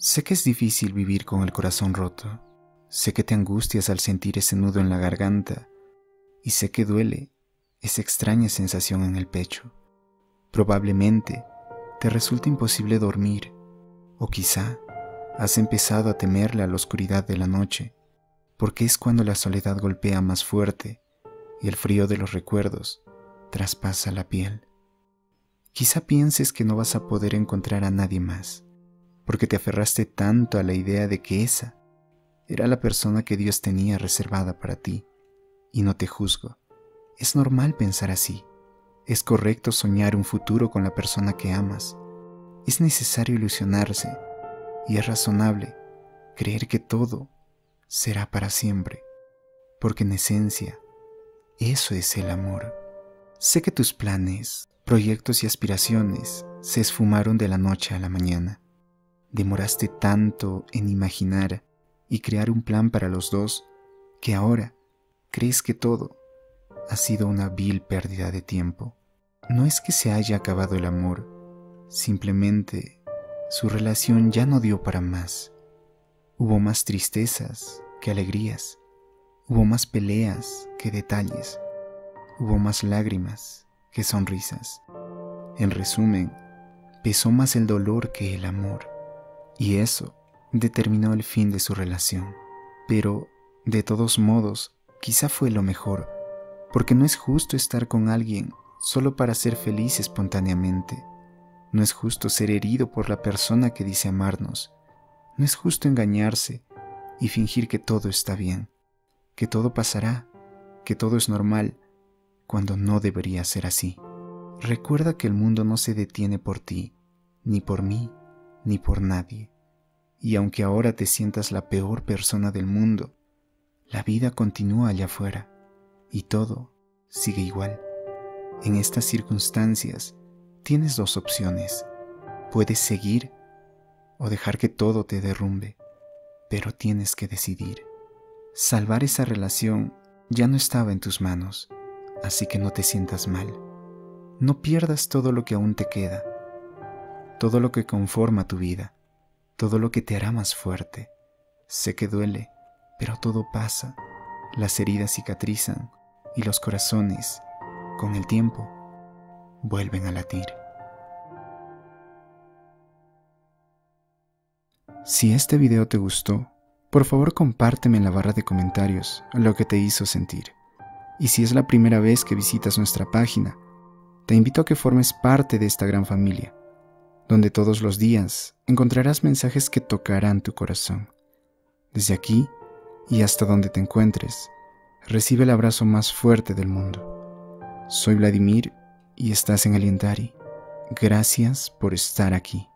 Sé que es difícil vivir con el corazón roto. Sé que te angustias al sentir ese nudo en la garganta. Y sé que duele esa extraña sensación en el pecho. Probablemente te resulta imposible dormir. O quizá has empezado a temerle a la oscuridad de la noche, porque es cuando la soledad golpea más fuerte y el frío de los recuerdos traspasa la piel. Quizá pienses que no vas a poder encontrar a nadie más, porque te aferraste tanto a la idea de que esa era la persona que Dios tenía reservada para ti. Y no te juzgo. Es normal pensar así. Es correcto soñar un futuro con la persona que amas. Es necesario ilusionarse y es razonable creer que todo será para siempre, porque en esencia, eso es el amor. Sé que tus planes, proyectos y aspiraciones se esfumaron de la noche a la mañana. Demoraste tanto en imaginar y crear un plan para los dos que ahora crees que todo ha sido una vil pérdida de tiempo. No es que se haya acabado el amor, simplemente su relación ya no dio para más. Hubo más tristezas que alegrías, hubo más peleas que detalles, hubo más lágrimas que sonrisas. En resumen, pesó más el dolor que el amor, y eso determinó el fin de su relación. Pero, de todos modos, quizá fue lo mejor, porque no es justo estar con alguien solo para ser feliz espontáneamente. No es justo ser herido por la persona que dice amarnos. No es justo engañarse y fingir que todo está bien, que todo pasará, que todo es normal, cuando no debería ser así. Recuerda que el mundo no se detiene por ti, ni por mí, ni por nadie. Y aunque ahora te sientas la peor persona del mundo, la vida continúa allá afuera y todo sigue igual. En estas circunstancias tienes dos opciones. Puedes seguir o dejar que todo te derrumbe, pero tienes que decidir. Salvar esa relación ya no estaba en tus manos, así que no te sientas mal. No pierdas todo lo que aún te queda, todo lo que conforma tu vida, todo lo que te hará más fuerte. Sé que duele, pero todo pasa. Las heridas cicatrizan y los corazones, con el tiempo, vuelven a latir. Si este video te gustó, por favor compárteme en la barra de comentarios lo que te hizo sentir. Y si es la primera vez que visitas nuestra página, te invito a que formes parte de esta gran familia, donde todos los días encontrarás mensajes que tocarán tu corazón. Desde aquí y hasta donde te encuentres, recibe el abrazo más fuerte del mundo. Soy Vladimir y estás en Alientari. Gracias por estar aquí.